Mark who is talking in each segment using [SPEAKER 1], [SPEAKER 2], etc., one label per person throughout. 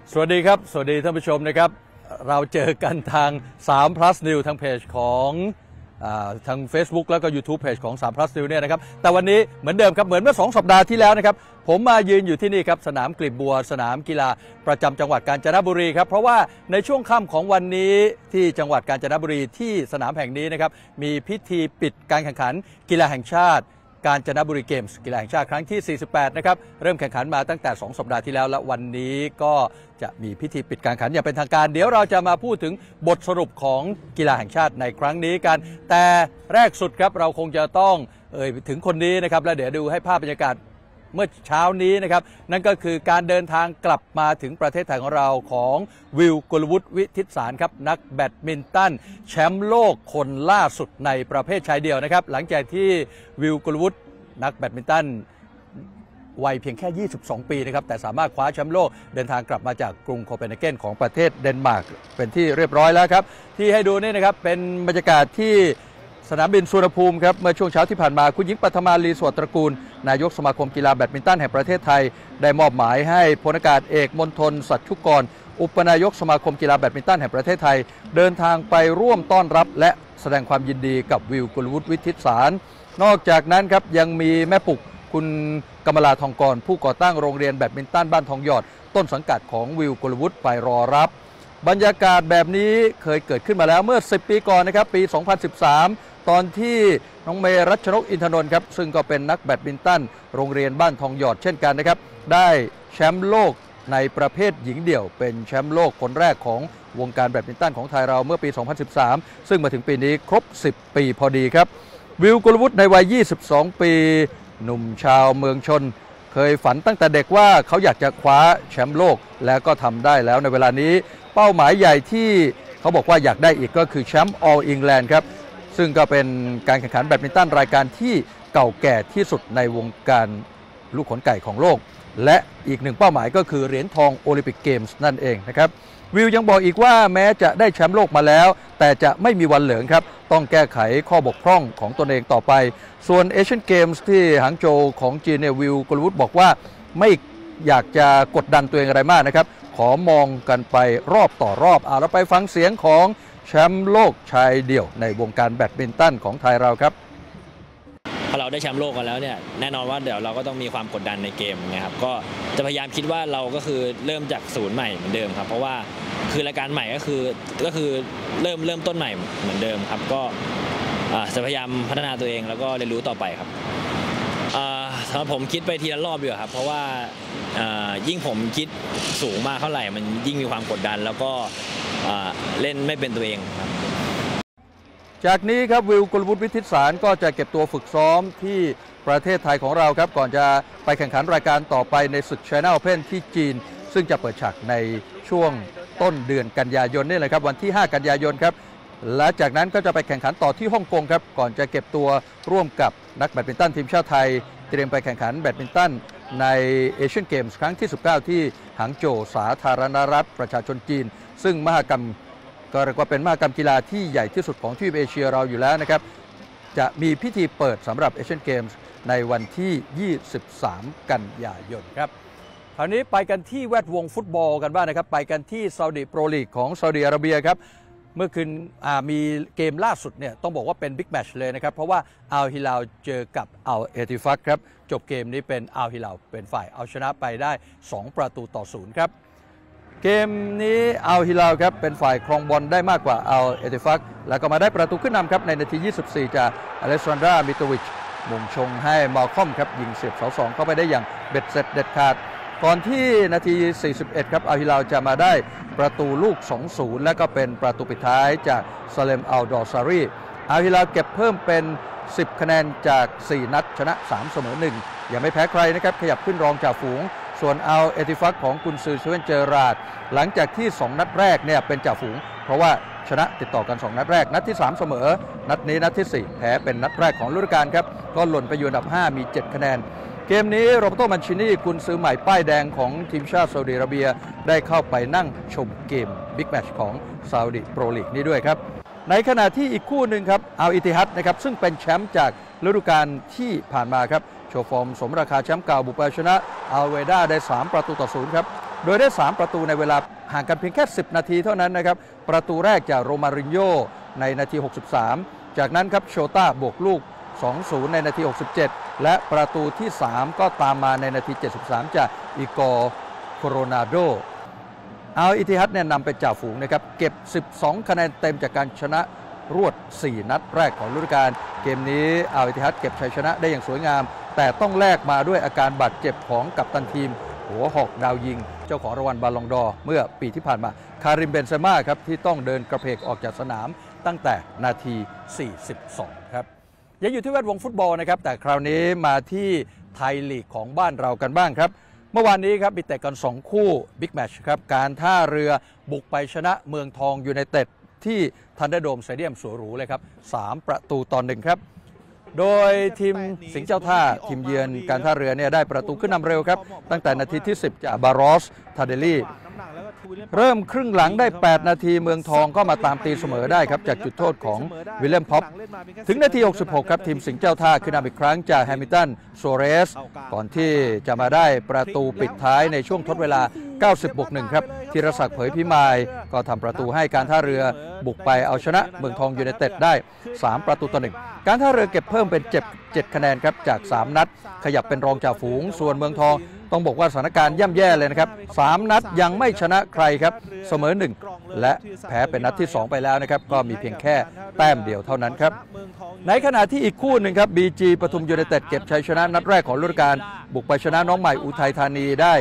[SPEAKER 1] สวัสดีครับสวัสดีท่านผู้ชมนะครับเราเจอกันทาง3 plus New ทางเพจของทาง Facebook แล้วก็ YouTube เพจของ3 plus New เนี่ยนะครับแต่วันนี้เหมือนเดิมครับเหมือนเมื่อ2 สัปดาห์ที่แล้วนะครับผมมายืนอยู่ที่นี่ครับสนามกลีบบัวสนามกีฬาประจำจังหวัดกาญจนบุรีครับเพราะว่าในช่วงค่ำของวันนี้ที่จังหวัดกาญจนบุรีที่สนามแห่งนี้นะครับมีพิธีปิดการแข่งขันกีฬาแห่งชาติกาญจนบุรีเกมส์กีฬาแห่งชาติครั้งที่48นะครับเริ่มแข่งขันมาตั้งแต่2 สัปดาห์ที่แล้วและวันนี้ก็จะมีพิธีปิดการแข่งขันอย่างเป็นทางการเดี๋ยวเราจะมาพูดถึงบทสรุปของกีฬาแห่งชาติในครั้งนี้กันแต่แรกสุดครับเราคงจะต้องถึงคนนี้นะครับแล้วเดี๋ยวดูให้ภาพบรรยากาศเมื่อเช้านี้นะครับนั่นก็คือการเดินทางกลับมาถึงประเทศไทยของเราของวิล กุลวุฒิ วิทิตสารครับนักแบดมินตันแชมป์โลกคนล่าสุดในประเภทชายเดี่ยวนะครับหลังจากที่วิล กุลวุฒินักแบดมินตันวัยเพียงแค่22 ปีนะครับแต่สามารถคว้าแชมป์โลกเดินทางกลับมาจากกรุงโคเปนเฮเกนของประเทศเดนมาร์กเป็นที่เรียบร้อยแล้วครับที่ให้ดูนี่นะครับเป็นบรรยากาศที่สนามบินสุวรรณภูมิครับเมื่อช่วงเช้าที่ผ่านมาคุณหญิงปัทมาลีสวัสดิ์ตระกูลนายกสมาคมกีฬาแบดมินตันแห่งประเทศไทยได้มอบหมายให้พลอากาศเอกมณฑลสัชชุกรอุปนายกสมาคมกีฬาแบดมินตันแห่งประเทศไทยเดินทางไปร่วมต้อนรับและแสดงความยินดีกับวิล กุลวุฒิ วิทิตสารนอกจากนั้นครับยังมีแม่ปุกคุณกมลาทองกรผู้ก่อตั้งโรงเรียนแบดมินตันบ้านทองหยอดต้นสังกัดของวิล กุลวุฒิไปรอรับบรรยากาศแบบนี้เคยเกิดขึ้นมาแล้วเมื่อ10 ปีก่อนนะครับปี 2013 ตอนที่น้องเมรัชนกอินทนนท์ครับซึ่งก็เป็นนักแบดมินตันโรงเรียนบ้านทองหยอดเช่นกันนะครับได้แชมป์โลกในประเภทหญิงเดี่ยวเป็นแชมป์โลกคนแรกของวงการแบดมินตันของไทยเราเมื่อปี 2013 ซึ่งมาถึงปีนี้ครบ10 ปีพอดีครับวิล กุลวุฒิในวัย22 ปีหนุ่มชาวเมืองชนเคยฝันตั้งแต่เด็กว่าเขาอยากจะคว้าแชมป์โลกแล้วก็ทำได้แล้วในเวลานี้เป้าหมายใหญ่ที่เขาบอกว่าอยากได้อีกก็คือแชมป์ All England ครับซึ่งก็เป็นการแข่งขันแบดมินตันรายการที่เก่าแก่ที่สุดในวงการลูกขนไก่ของโลกและอีกหนึ่งเป้าหมายก็คือเหรียญทองโอลิมปิกเกมส์นั่นเองนะครับวิลยังบอกอีกว่าแม้จะได้แชมป์โลกมาแล้วแต่จะไม่มีวันเหลืองครับต้องแก้ไขข้อบกพร่องของตนเองต่อไปส่วนเอเชียนเกมส์ที่หางโจวของจีนเนี่ยวิล กุลวุฒิบอกว่าไม่อยากจะกดดันตัวเองอะไรมากนะครับขอมองกันไปรอบต่อรอบเราไปฟังเสียงของแชมป์โลกชายเดี่ยวในวงการแบดมินตันของไทยเราครับ
[SPEAKER 2] พอเราได้แชมป์โลกกันแล้วเนี่ยแน่นอนว่าเดี๋ยวเราก็ต้องมีความกดดันในเกมนะครับก็จะพยายามคิดว่าเราก็คือเริ่มจากศูนย์ใหม่เหมือนเดิมครับเพราะว่าคือรายการใหม่ก็คือเริ่มต้นใหม่เหมือนเดิมครับก็จะพยายามพัฒนาตัวเองแล้วก็เรียนรู้ต่อไปครับสำหรับผมคิดไปทีละรอบดีกว่าครับเพราะว่ายิ่งผมคิดสูงมากเท่าไหร่มันยิ่งมีความกดดันแล้วก็เล่นไม่เป็นตัวเองครับ
[SPEAKER 1] จากนี้ครับวิล กุลวุฒิ วิทิตสารก็จะเก็บตัวฝึกซ้อมที่ประเทศไทยของเราครับก่อนจะไปแข่งขันรายการต่อไปในศึก China Open ที่จีนซึ่งจะเปิดฉากในช่วงต้นเดือนกันยายนนี่แหละครับวันที่5 กันยายนครับและจากนั้นก็จะไปแข่งขันต่อที่ฮ่องกงครับก่อนจะเก็บตัวร่วมกับนักแบดมินตันทีมชาติไทยเตรียมไปแข่งขันแบดมินตันในเอเชียนเกมส์ครั้งที่19ที่หางโจวสาธารณรัฐประชาชนจีนซึ่งมหกรรมก็เรียกว่าเป็นมหกรรมกีฬาที่ใหญ่ที่สุดของทวีปเอเชียเราอยู่แล้วนะครับจะมีพิธีเปิดสำหรับเอเชียนเกมส์ในวันที่23 กันยายนครับคราวนี้ไปกันที่แวดวงฟุตบอลกันบ้างนะครับไปกันที่ซาอุดิโปรลีกของซาอุดิอาระเบียครับเมื่อคืนมีเกมล่าสุดเนี่ยต้องบอกว่าเป็นบิ๊กแมตช์เลยนะครับเพราะว่าอัลฮิลาลเจอกับอัลเอติฟักครับจบเกมนี้เป็นอัลฮิลาลเป็นฝ่ายเอาชนะไปได้2-0ครับเกมนี้อัลฮิลาลครับเป็นฝ่ายครองบอลได้มากกว่าอัลเอติฟักแล้วก็มาได้ประตูขึ้นนำครับในนาที24จากอเล็กซานดรา มิโตวิชมงชงให้มาลคอมครับยิงเสียบเสา2เข้าไปได้อย่างเบ็ดเสร็จเด็ดขาดก่อนที่นาที41ครับอัลฮิลาลจะมาได้ประตูลูก 2-0 และก็เป็นประตูปิดท้ายจากซาเลม อัล ดอซารีอัลฮิลาลเก็บเพิ่มเป็น10 คะแนนจาก4 นัดชนะ3เสมอ1ยังไม่แพ้ใครนะครับขยับขึ้นรองจ่าฝูงส่วนอัลเอติฟักของกุนซือ สเวนเจอราดหลังจากที่2 นัดแรกเนี่ยเป็นจ่าฝูงเพราะว่าชนะติดต่อกัน2 นัดแรกนัดที่3เสมอนัดนี้นัดที่4แพ้เป็นนัดแรกของฤดูกาลครับก็หล่นไปอยู่อันดับ5มี7 คะแนนเกมนี้โรเบโต มันชินีกุนซือใหม่ป้ายแดงของทีมชาติซาอุดิอาระเบียได้เข้าไปนั่งชมเกมบิ๊กแมตช์ของซาอุดิโปรลีกนี้ด้วยครับในขณะที่อีกคู่หนึ่งครับอัลอิติฮัดนะครับซึ่งเป็นแชมป์จากฤดูกาลที่ผ่านมาครับโชว์ฟอร์มสมราคาแชมป์เก่าบุกไปชนะอัลเวด้าได้3-0ครับโดยได้3ประตูในเวลาห่างกันเพียงแค่10นาทีเท่านั้นนะครับประตูแรกจากโรมารินโญ่ในนาที63จากนั้นครับโชต้าบวกลูก 2-0 ในนาที67และประตูที่3ก็ตามมาในนาที73จากอีกอร์โคโรนาโดอัลอิทิฮัดเนี่ยนำเป็นจ่าฝูงนะครับเก็บ12คะแนนเต็มจากการชนะรวด4นัดแรกของฤดูกาลเกมนี้อัลอิทิฮัดเก็บชัยชนะได้อย่างสวยงามแต่ต้องแลกมาด้วยอาการบาดเจ็บของกัปตันทีมหัวหอกดาวยิงเจ้าของรางวัลบาลองดอร์เมื่อปีที่ผ่านมาคาริมเบนเซม่าครับที่ต้องเดินกระเพกออกจากสนามตั้งแต่นาที42ครับยังอยู่ที่แวดวงฟุตบอลนะครับแต่คราวนี้มาที่ไทยลีกของบ้านเรากันบ้างครับเมื่อวานนี้ครับมีเตะกัน2คู่บิ๊กแมตช์ครับการท่าเรือบุกไปชนะเมืองทองยูไนเต็ดที่ทันเดอร์โดมสเตเดียมสวยหรูเลยครับ3-1ครับโดยทีมสิงห์เจ้าท่าทีมเยือนการท่าเรือเนี่ยได้ประตูขึ้นนำเร็วครับตั้งแต่นาทีที่10จากบารอสทาเดลี่เริ่มครึ่งหลังได้8นาทีเมืองทองก็มาตามตีเสมอได้ครับจากจุดโทษของวิลเลียมพ็อปถึงนาที66ครับทีมสิงห์เจ้าท่าขึ้นนำอีกครั้งจากแฮมิลตันโซเรสก่อนที่จะมาได้ประตูปิดท้ายในช่วงทดเวลา90+1ครับธีรศักดิ์เผยพิมายก็ทำประตูให้การท่าเรือบุกไปเอาชนะเมืองทองยูไนเต็ดได้3-1การท่าเรือเก็บเพิ่มเป็น7คะแนนครับจาก3นัดขยับเป็นรองจ่าฝูงส่วนเมืองทองต้องบอกว่าสถานการณ์ย่ำแย่เลยนะครับ3นัดยังไม่ชนะใครครับเสมอ1และแพ้เป็นนัดที่2ไปแล้วนะครับก็มีเพียงแค่แต้มเดียวเท่านั้นครับในขณะที่อีกคู่หนึ่งครับ BG ปทุมยูไนเต็ดเก็บชัยชนะนัดแรกของฤดูกาลบุกไปชนะน้องใหม่อุทัยธานีได้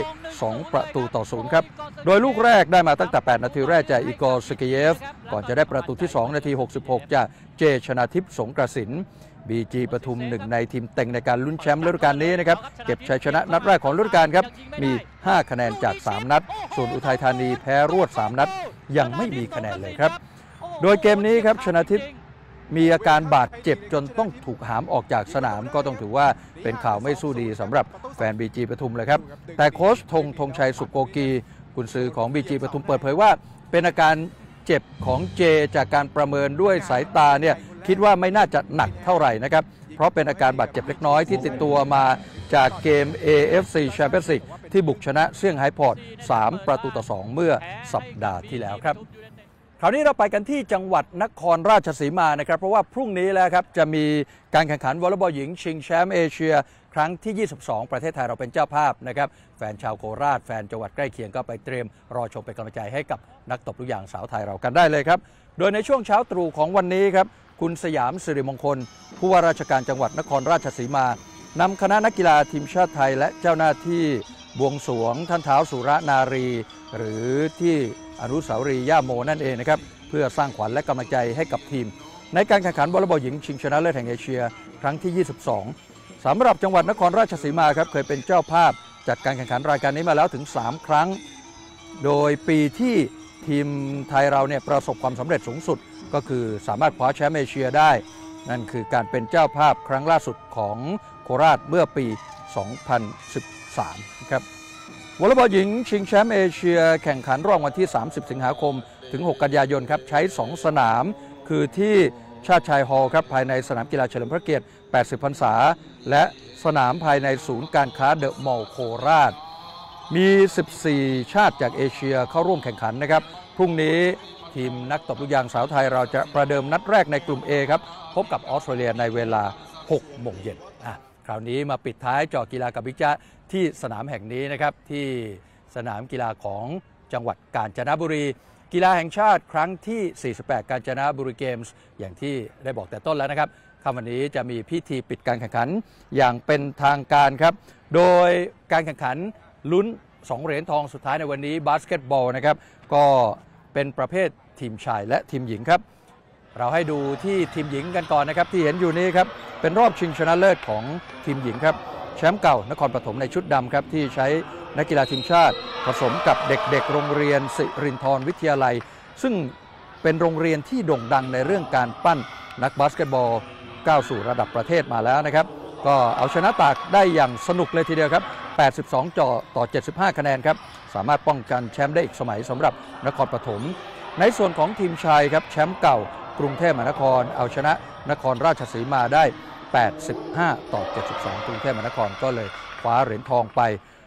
[SPEAKER 1] 2-0ครับโดยลูกแรกได้มาตั้งแต่8นาทีแรกจากอีกอร์สเกเยฟก่อนจะได้ประตูที่2นาที66จากเจชนาทิพย์สงกระสินBG ปทุมหนึ่งในทีมเต็งในการลุ้นแชมป์ฤดูกาลนี้นะครับเก็บชัยชนะนัดแรกของฤดูกาลครับมี5คะแนนจาก3นัดส่วนอุทัยธานีแพ้รวด3นัดยังไม่มีคะแนนเลยครับโดยเกมนี้ครับชนาทิพย์มีอาการบาดเจ็บจนต้องถูกหามออกจากสนามก็ต้องถือว่าเป็นข่าวไม่สู้ดีสำหรับแฟน BG ปทุมเลยครับแต่โค้ชธงชัยสุโกกีกุนซือของ BG ปทุมเปิดเผยว่าเป็นอาการเจ็บของเจจากการประเมินด้วยสายตาเนี่ยคิดว่าไม่น่าจะหนักเท่าไหร่นะครับเพราะเป็นอาการบาดเจ็บเล็กน้อยที่ติดตัวมาจากเกม AFC Champions League ที่บุกชนะเซี่ยงไฮ้พอร์ต3-2เมื่อสัปดาห์ที่แล้วครับคราวนี้เราไปกันที่จังหวัดนครราชสีมานะครับเพราะว่าพรุ่งนี้แล้วครับจะมีการแข่งขันวอลเลย์บอลหญิงชิงแชมป์เอเชียครั้งที่22ประเทศไทยเราเป็นเจ้าภาพนะครับแฟนชาวโคราชแฟนจังหวัดใกล้เคียงก็ไปเตรียมรอชมเป็นกำลังใจให้กับนักตบลูกยางสาวไทยเรากันได้เลยครับโดยในช่วงเช้าตรู่ของวันนี้ครับคุณสยามสิริมงคลผู้ว่าราชการจังหวัดนครราชสีมานำคณะนักกีฬาทีมชาติไทยและเจ้าหน้าที่บวงสรวงท่านเท้าสุรนารีหรือที่อนุสาวรีย์ย่าโมนั่นเองนะครับเพื่อสร้างขวัญและกำลังใจให้กับทีมในการแข่งขันวอลเลย์บอลหญิงชิงชนะเลิศแห่งเอเชียครั้งที่22สำหรับจังหวัดนครราชสีมาครับเคยเป็นเจ้าภาพจัดการแข่งขันรายการนี้มาแล้วถึง3ครั้งโดยปีที่ทีมไทยเราเนี่ยประสบความสำเร็จสูงสุดก็คือสามารถคว้าแชมป์เอเชียได้นั่นคือการเป็นเจ้าภาพครั้งล่าสุดของโคราชเมื่อปี 2013 ครับวอลเลย์บอลหญิงชิงแชมป์เอเชียแข่งขันระหว่างวันที่30สิงหาคมถึง6กันยายนครับใช้2สนามคือที่ชาติชายฮอลล์ครับภายในสนามกีฬาเฉลิมพระเกียรติ80พรรษาและสนามภายในศูนย์การค้าเดอะมอลล์โคราชมี14ชาติจากเอเชียเข้าร่วมแข่งขันนะครับพรุ่งนี้ทีมนักตบลูกยางสาวไทยเราจะประเดิมนัดแรกในกลุ่ม A ครับพบกับออสเตรเลียในเวลา 6 โมงเย็นคราวนี้มาปิดท้ายเจาะกีฬากับบิ๊กจ๊ะที่สนามแห่งนี้นะครับที่สนามกีฬาของจังหวัดกาญจนบุรีกีฬาแห่งชาติครั้งที่48กาญจนบุรีเกมส์อย่างที่ได้บอกแต่ต้นแล้วนะครับค่ำวันนี้จะมีพิธีปิดการแข่งขันอย่างเป็นทางการครับโดยการแข่งขันลุ้น2เหรียญทองสุดท้ายในวันนี้บาสเกตบอลนะครับก็เป็นประเภททีมชายและทีมหญิงครับเราให้ดูที่ทีมหญิงกันก่อนนะครับที่เห็นอยู่นี้ครับเป็นรอบชิงชนะเลิศของทีมหญิงครับแชมป์เก่านครปฐมในชุดดำครับที่ใช้นักกีฬาทีมชาติผสมกับเด็กๆโรงเรียนสิรินธรวิทยาลัยซึ่งเป็นโรงเรียนที่โด่งดังในเรื่องการปั้นนักบาสเกตบอลก้าวสู่ระดับประเทศมาแล้วนะครับก็เอาชนะตากได้อย่างสนุกเลยทีเดียวครับ82 ต่อ 75 คะแนนครับสามารถป้องกันแชมป์ได้อีกสมัยสำหรับนครปฐมในส่วนของทีมชายครับแชมป์เก่ากรุงเทพมหานครเอาชนะนครราชสีมาได้85 ต่อ 72กรุงเทพมหานครก็เลยคว้าเหรียญทองไป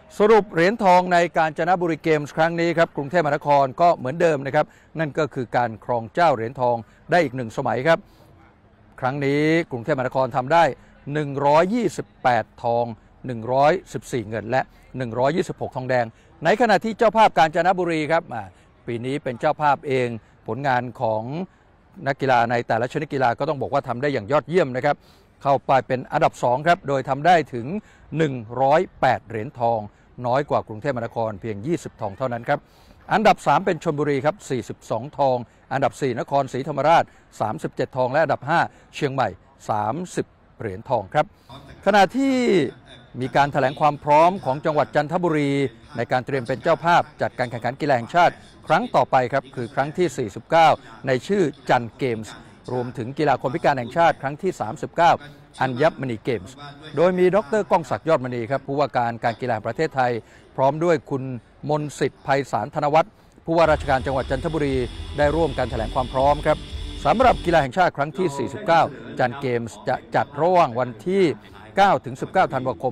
[SPEAKER 1] สรุปเหรียญทองในกาญจนบุรีเกมส์ครั้งนี้ครับกรุงเทพมหานครก็เหมือนเดิมนะครับนั่นก็คือการครองเจ้าเหรียญทองได้อีก1 สมัยครับครั้งนี้กรุงเทพมหานครทำได้128ทอง114เงินและ126ทองแดงในขณะที่เจ้าภาพกาญจนบุรีครับปีนี้เป็นเจ้าภาพเองผลงานของนักกีฬาในแต่ละชนิดกีฬาก็ต้องบอกว่าทำได้อย่างยอดเยี่ยมนะครับเข้าไปเป็นอันดับ2ครับโดยทำได้ถึง108เหรียญทองน้อยกว่ากรุงเทพมหานครเพียง20ทองเท่านั้นครับอันดับ3เป็นชลบุรีครับ42ทองอันดับ4นครศรีธรรมราช37ทองและอันดับ5เชียงใหม่30เหรียญทองครับขณะที่มีการแถลงความพร้อมของจังหวัดจันทบุรีในการเตรียมเป็นเจ้าภาพจัดการแข่งขันกีฬาแห่งชาติครั้งต่อไปครับคือครั้งที่49ในชื่อจันเกมส์รวมถึงกีฬาคนพิการแห่งชาติครั้งที่39อัญมณีเกมส์โดยมีดร.ก้องศักดิ์ยอดมณีครับผู้ว่าการกีฬาแห่งประเทศไทยพร้อมด้วยคุณมนสิทธิ์ไพศาลธนวัฒน์ผู้ว่าราชการจังหวัดจันทบุรีได้ร่วมกันแถลงความพร้อมครับสำหรับกีฬาแห่งชาติครั้งที่49จันเกมส์จะจัดระหว่างวันที่9-19 ธันวาคม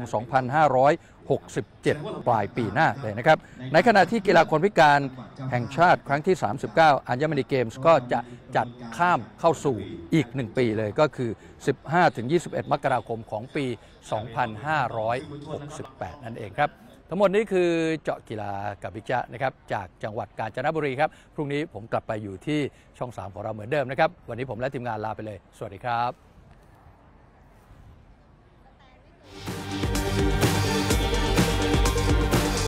[SPEAKER 1] 2567 ปลายปีหน้าเลยนะครับในขณะที่กีฬาคนพิการแห่งชาติครั้งที่39อัญมณีเกมส์ก็จะจัดข้ามเข้าสู่อีก1ปีเลยก็คือ 15-21 มกราคมของปี 2568 นั่นเองครับทั้งหมดนี้คือเจาะกีฬากับบิ๊กจ๊ะนะครับจากจังหวัดกาญจนบุรีครับพรุ่งนี้ผมกลับไปอยู่ที่ช่อง3ของเราเหมือนเดิมนะครับวันนี้ผมและทีมงานลาไปเลยสวัสดีครับ